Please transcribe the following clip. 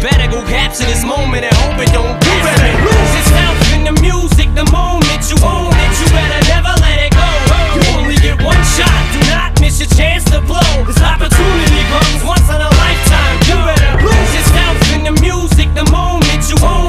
better go capture this moment and hope it don't pass me. It's time